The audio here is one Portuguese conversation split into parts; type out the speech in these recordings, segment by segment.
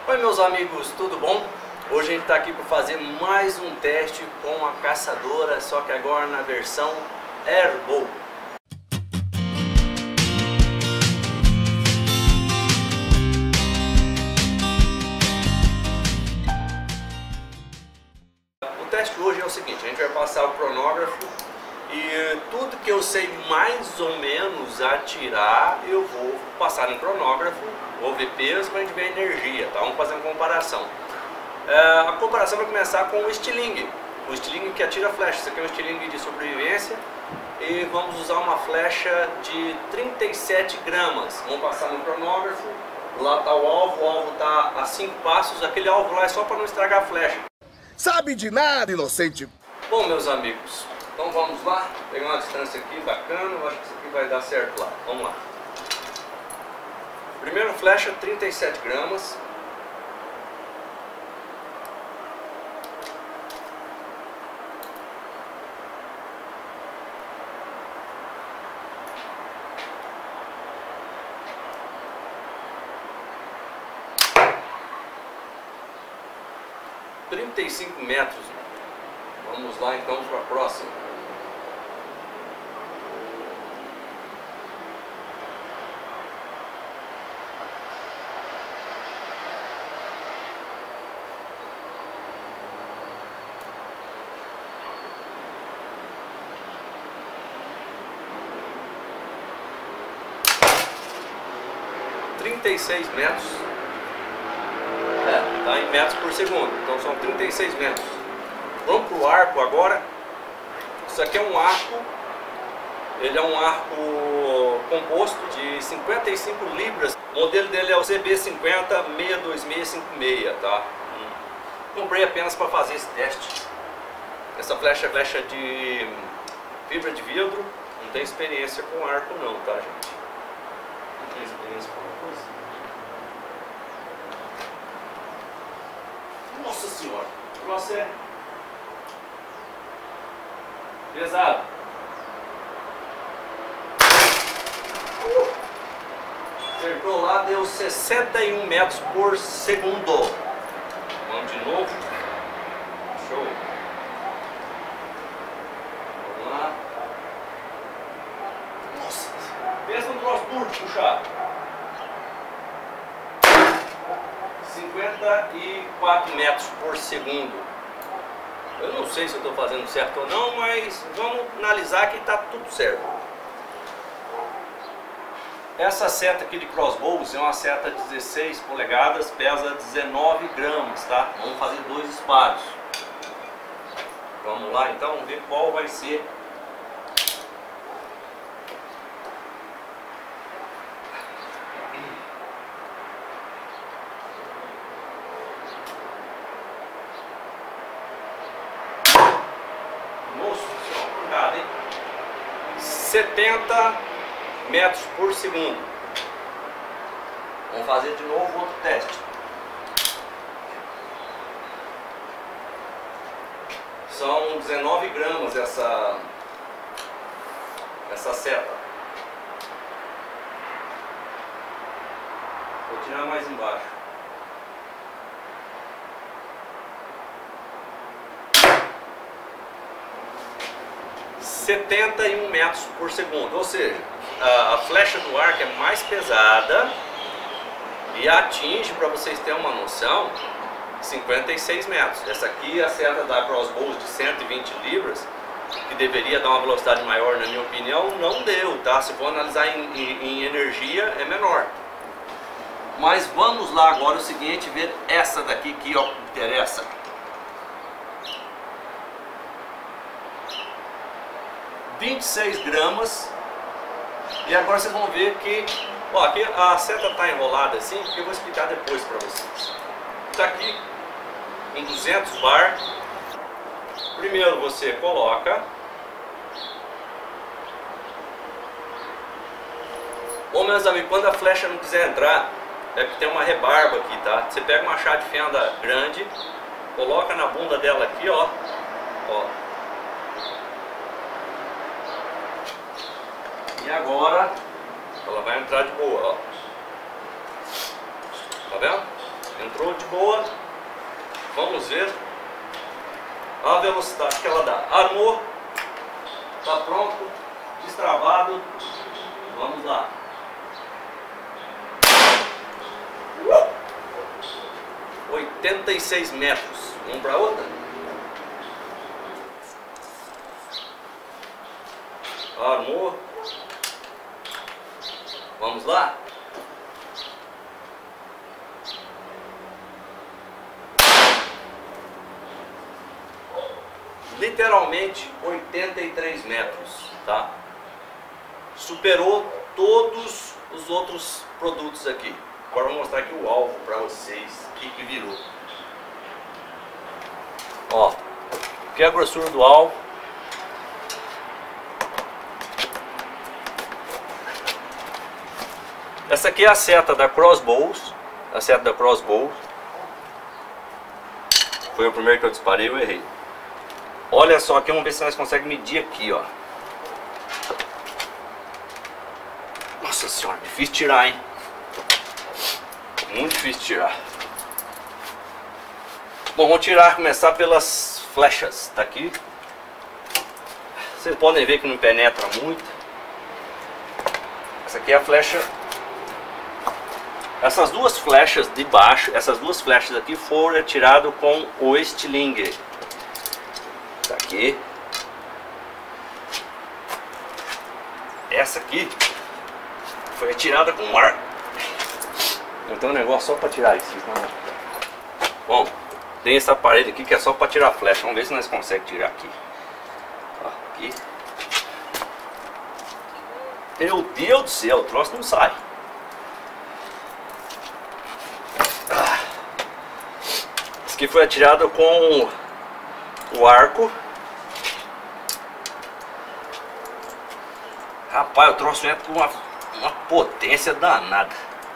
Oi meus amigos, tudo bom? Hoje a gente está aqui para fazer mais um teste com a caçadora, só que agora na versão Airbow. O teste hoje é o seguinte, a gente vai passar o cronógrafo e tudo que eu sei mais ou menos atirar eu vou passar no cronógrafo, vou ver peso para a gente ver a energia, tá? Vamos fazer uma comparação. A comparação vai começar com o estilingue. O estilingue que atira flecha. Isso aqui é um estilingue de sobrevivência. E vamos usar uma flecha de 37 gramas. Vamos passar no cronógrafo. Lá está o alvo está a 5 passos. Aquele alvo lá é só para não estragar a flecha. Sabe de nada, inocente! Bom, meus amigos, então vamos lá. Pegar uma distância aqui bacana. Eu acho que isso aqui vai dar certo lá. Vamos lá. Primeira flecha, 37 gramas. metros. Vamos lá então para a próxima. metros. Está em metros por segundo, então são 36 metros. Vamos para o arco agora. Isso aqui é um arco, ele é um arco composto de 55 libras. O modelo dele é o CB50-62656, tá? Comprei apenas para fazer esse teste. Essa flecha é flecha de fibra de vidro, não tem experiência com arco não, tá, gente? Não tem experiência com alguma coisa. Nossa senhora, o negócio é pesado. Acertou lá, deu 61 metros por segundo. Vamos de novo. Show. Vamos lá. Nossa, pensa no troço duro de puxar. 54 metros por segundo. Eu não sei se eu estou fazendo certo ou não, mas vamos analisar que está tudo certo. Essa seta aqui de crossbow é uma seta de 16 polegadas, pesa 19 gramas, tá? Vamos fazer 2 disparos. Vamos lá então, ver qual vai ser. Nossa senhora, cuidado, hein? 70 metros por segundo. Vamos fazer de novo outro teste. São 19 gramas essa seta. Vou tirar mais embaixo. (71 metros por segundo), ou seja, a flecha do arco é mais pesada e atinge, para vocês terem uma noção, 56 metros. Essa aqui, a seta da crossbow de 120 libras, que deveria dar uma velocidade maior, na minha opinião, não deu, tá? Se for analisar em energia, é menor. Mas vamos lá agora o seguinte, ver essa daqui que ó, interessa. (26 gramas). E agora vocês vão ver que, ó, aqui a seta está enrolada assim, porque eu vou explicar depois para vocês. Está aqui em 200 bar. Primeiro você coloca. Ô meus amigos, quando a flecha não quiser entrar, é que tem uma rebarba aqui, tá? Você pega uma chave de fenda grande, coloca na bunda dela aqui, ó. Ó. E agora ela vai entrar de boa, ó. Tá vendo? Entrou. show de bola. Vamos ver a velocidade que ela dá. Armou, tá pronto, destravado. Vamos lá. 86 metros. Vamos para outra. Armou. Vamos lá. Literalmente 83 metros, tá? Superou todos os outros produtos aqui. Agora eu vou mostrar aqui o alvo para vocês, o que virou. Ó, aqui é a grossura do alvo. Essa aqui é a seta da Crossbows. A seta da Crossbows. Foi o primeiro que eu disparei, eu errei. Olha só aqui, vamos ver se nós conseguimos medir aqui, ó. Nossa senhora, difícil tirar, hein? Muito difícil tirar. Bom, vamos tirar, começar pelas flechas. Tá aqui. Vocês podem ver que não penetra muito. Essa aqui é a flecha. Essas duas flechas de baixo, essas duas flechas aqui foram atiradas com o estilingue. Tá aqui. Essa aqui foi atirada com ar. Não tem um negócio só para tirar isso. Não. Bom, tem essa parede aqui que é só para tirar a flecha. Vamos ver se nós conseguimos tirar aqui. Ó, aqui. Meu Deus do céu, o troço não sai. Esse aqui foi atirado com o arco. Rapaz, o troço entra com uma potência danada.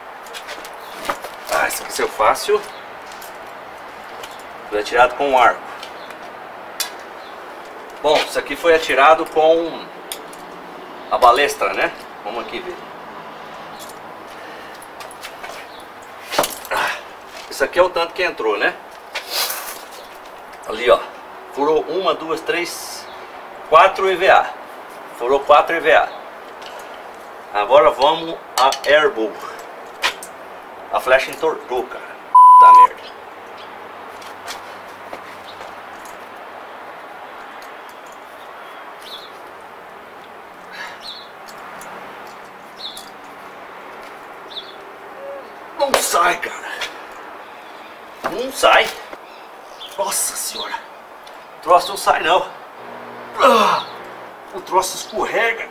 Ah, isso aqui saiu fácil. Foi atirado com o arco. Bom, isso aqui foi atirado com a balestra, né? Vamos aqui ver. Isso aqui é o tanto que entrou, né? Ali, ó. Furou 1, 2, 3, 4 EVA. Furou 4 EVA. Agora vamos a Airbow. A flecha entortou, cara. Da merda. Não sai, cara. Não sai. Nossa senhora. O troço não sai, não. O troço escorrega.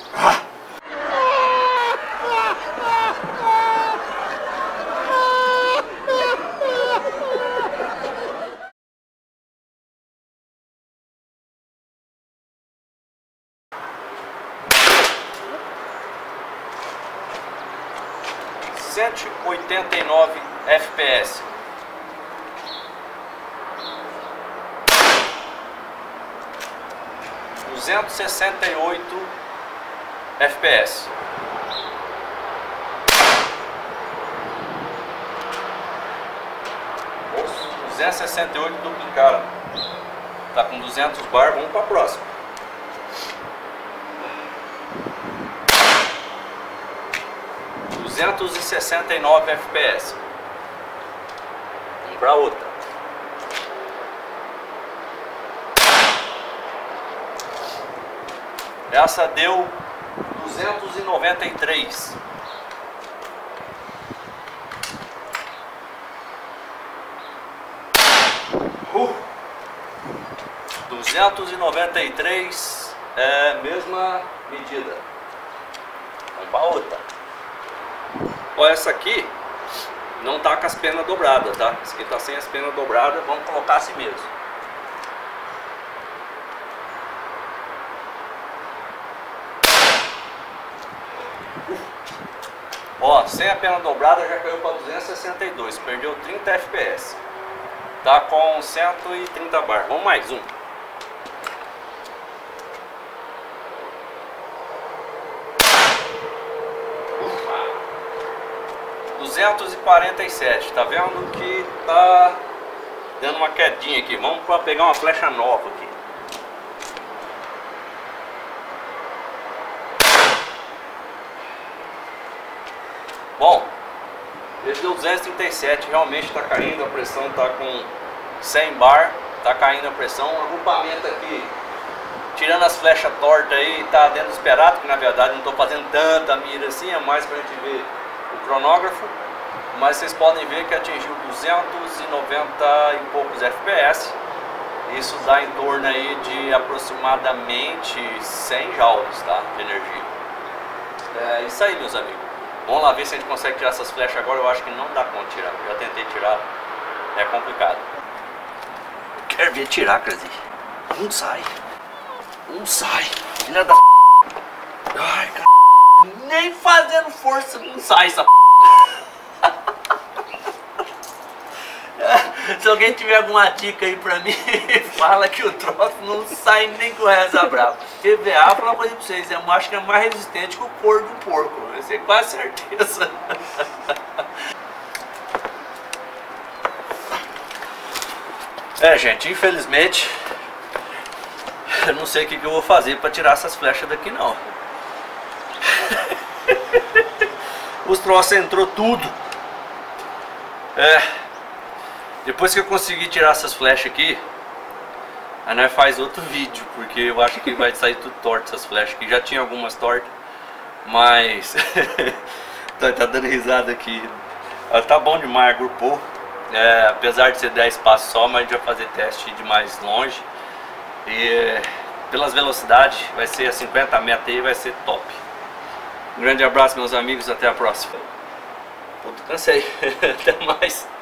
...189 FPS. ...268 FPS. Nossa, 268 duplicado. Tá com 200 bar, vamos para a próxima. ...269 FPS. Vamos para outra. Essa deu 293. Uh! 293 é a mesma medida. Vamos para outra. Ó, essa aqui não tá com as penas dobradas, tá? Essa aqui tá sem as penas dobradas, vamos colocar assim mesmo. Ó, sem a pena dobrada já caiu para 262, perdeu 30 FPS. Tá com 130 bar. Vamos mais um. 247, tá vendo que tá dando uma quedinha aqui. Vamos pegar uma flecha nova aqui. Bom, esse deu 237, realmente está caindo, a pressão está com 100 bar, está caindo a pressão. O agrupamento aqui, tirando as flechas tortas aí, está dentro do esperado, que na verdade não estou fazendo tanta mira assim, é mais para a gente ver o cronógrafo. Mas vocês podem ver que atingiu 290 e poucos FPS. Isso dá em torno aí de aproximadamente 100 joules, tá, de energia. É isso aí, meus amigos. Vamos lá ver se a gente consegue tirar essas flechas agora. Eu acho que não dá conta de tirar. Já tentei tirar. É complicado. Quero ver tirar, Crazy. Não sai. Não sai. Filha da... Ai, cara. Nem fazendo força não sai essa... Se alguém tiver alguma dica aí pra mim, fala que o troço não sai nem com essa brava. EVA, falar uma coisa pra vocês, eu acho que é mais resistente que o couro do porco. Eu tenho quase certeza. É, gente, infelizmente, eu não sei o que eu vou fazer pra tirar essas flechas daqui, não. Os troços entrou tudo. Depois que eu conseguir tirar essas flechas aqui, aí nós faz outro vídeo, porque eu acho que vai sair tudo torto essas flechas aqui. Já tinha algumas tortas, mas tá dando risada aqui. Tá bom demais, agrupou. Apesar de ser 10 passos só, mas a gente vai fazer teste de mais longe. E pelas velocidades, vai ser a 50 metros aí, vai ser top. Um grande abraço, meus amigos, até a próxima. Puta, cansei. Até mais.